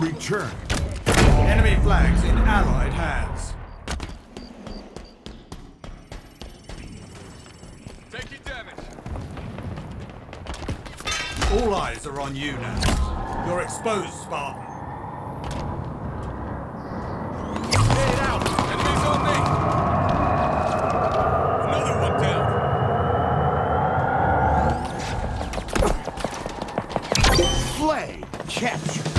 Return. Enemy flags in Allied hands. Taking damage. All eyes are on you now. You're exposed, Spartan. Get out! Enemies on me! Another one down. Flay captured.